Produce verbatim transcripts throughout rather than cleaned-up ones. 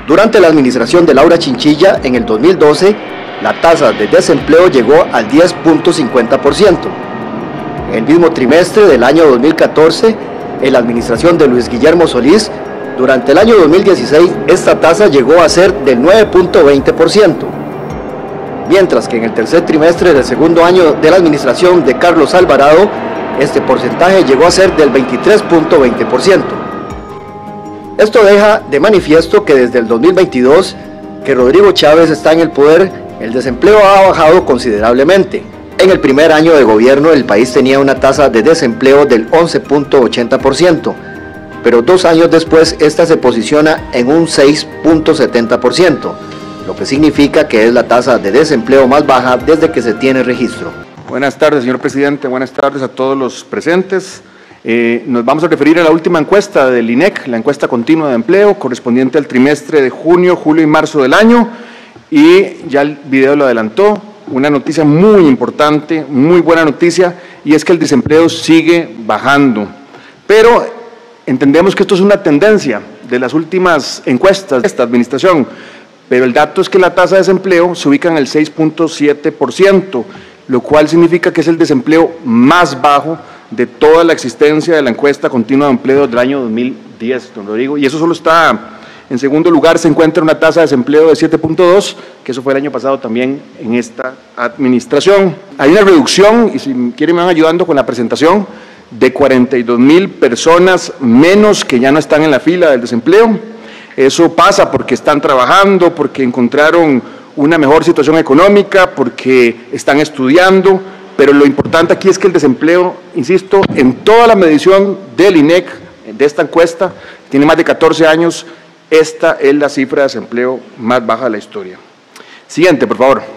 Durante la administración de Laura Chinchilla, en el dos mil doce, la tasa de desempleo llegó al diez punto cincuenta por ciento. En el mismo trimestre del año dos mil catorce, en la administración de Luis Guillermo Solís, durante el año dos mil dieciséis, esta tasa llegó a ser del nueve punto veinte por ciento. Mientras que en el tercer trimestre del segundo año de la administración de Carlos Alvarado, este porcentaje llegó a ser del veintitrés punto veinte por ciento. Esto deja de manifiesto que desde el dos mil veintidós, que Rodrigo Chávez está en el poder, el desempleo ha bajado considerablemente. En el primer año de gobierno, el país tenía una tasa de desempleo del once punto ochenta por ciento, pero dos años después, esta se posiciona en un seis punto setenta por ciento, lo que significa que es la tasa de desempleo más baja desde que se tiene registro. Buenas tardes, señor presidente, buenas tardes a todos los presentes. Eh, nos vamos a referir a la última encuesta del I N E C, la encuesta continua de empleo, correspondiente al trimestre de junio, julio y marzo del año, y ya el video lo adelantó, una noticia muy importante, muy buena noticia, y es que el desempleo sigue bajando, pero entendemos que esto es una tendencia de las últimas encuestas de esta administración, pero el dato es que la tasa de desempleo se ubica en el seis punto siete por ciento, lo cual significa que es el desempleo más bajo de toda la existencia de la encuesta continua de empleo del año dos mil diez, don Rodrigo, y eso solo está, en segundo lugar se encuentra una tasa de desempleo de siete punto dos, que eso fue el año pasado también en esta administración. Hay una reducción, y si quieren me van ayudando con la presentación, de cuarenta y dos mil personas menos que ya no están en la fila del desempleo. Eso pasa porque están trabajando, porque encontraron una mejor situación económica, porque están estudiando, pero lo importante aquí es que el desempleo, insisto, en toda la medición del I N E C, de esta encuesta, tiene más de catorce años, esta es la cifra de desempleo más baja de la historia. Siguiente, por favor.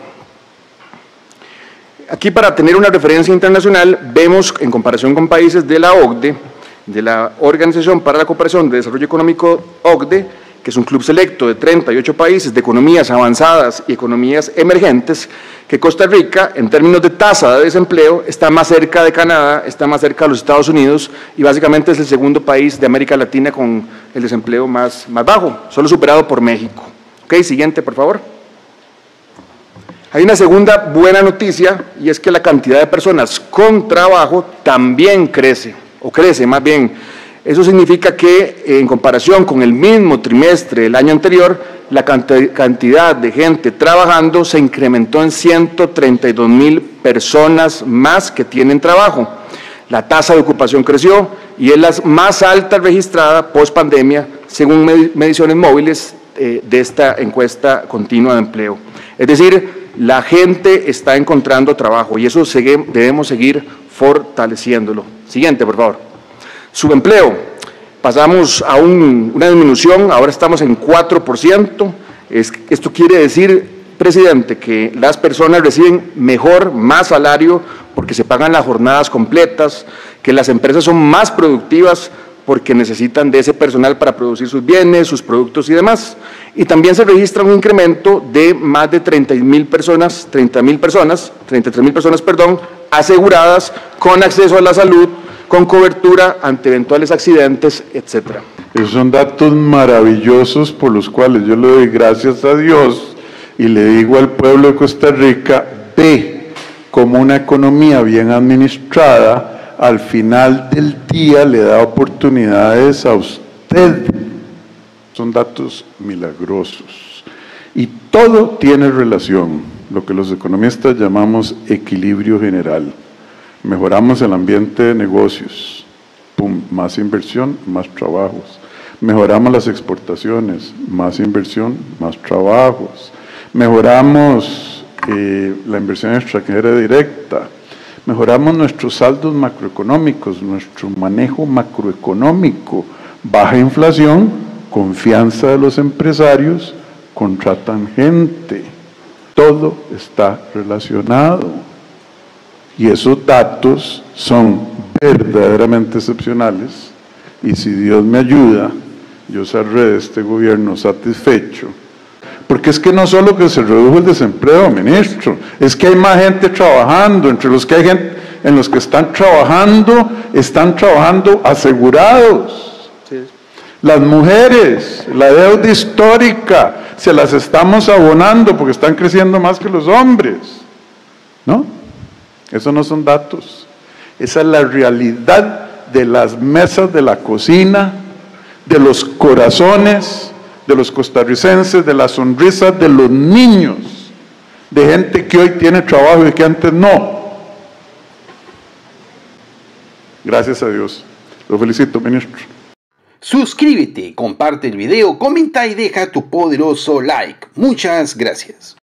Aquí, para tener una referencia internacional, vemos en comparación con países de la O C D E, de la Organización para la Cooperación de Desarrollo Económico O C D E, que es un club selecto de treinta y ocho países de economías avanzadas y economías emergentes, que Costa Rica, en términos de tasa de desempleo, está más cerca de Canadá, está más cerca de los Estados Unidos y básicamente es el segundo país de América Latina con el desempleo más, más bajo, solo superado por México. Ok, siguiente, por favor. Hay una segunda buena noticia, y es que la cantidad de personas con trabajo también crece, o crece más bien. Eso significa que, en comparación con el mismo trimestre del año anterior, la cantidad de gente trabajando se incrementó en ciento treinta y dos mil personas más que tienen trabajo. La tasa de ocupación creció y es la más alta registrada post pandemia, según mediciones móviles eh, de esta encuesta continua de empleo. Es decir, la gente está encontrando trabajo y eso debemos seguir fortaleciéndolo. Siguiente, por favor. Subempleo. Pasamos a un, una disminución, ahora estamos en cuatro por ciento. Es, esto quiere decir, presidente, que las personas reciben mejor, más salario porque se pagan las jornadas completas, que las empresas son más productivas porque necesitan de ese personal para producir sus bienes, sus productos y demás. Y también se registra un incremento de más de treinta mil personas, treinta mil personas, treinta y tres mil personas, perdón, aseguradas con acceso a la salud, con cobertura ante eventuales accidentes, etcétera. Esos son datos maravillosos por los cuales yo le doy gracias a Dios y le digo al pueblo de Costa Rica, ve como una economía bien administrada al final del día le da oportunidades a usted. Son datos milagrosos. Y todo tiene relación, lo que los economistas llamamos equilibrio general. Mejoramos el ambiente de negocios, pum, más inversión, más trabajos. Mejoramos las exportaciones, más inversión, más trabajos. Mejoramos eh, la inversión extranjera directa. Mejoramos nuestros saldos macroeconómicos, nuestro manejo macroeconómico, baja inflación, confianza de los empresarios, contratan gente, todo está relacionado. Y esos datos son verdaderamente excepcionales y si Dios me ayuda, yo saldré de este gobierno satisfecho. Porque es que no solo que se redujo el desempleo, ministro, es que hay más gente trabajando, entre los que hay gente, en los que están trabajando, están trabajando asegurados. Sí. Las mujeres, la deuda histórica, se las estamos abonando porque están creciendo más que los hombres, ¿no? Esos no son datos. Esa es la realidad de las mesas de la cocina, de los corazones de los costarricenses, de las sonrisas de los niños, de gente que hoy tiene trabajo y que antes no. Gracias a Dios. Lo felicito, ministro. Suscríbete, comparte el video, comenta y deja tu poderoso like. Muchas gracias.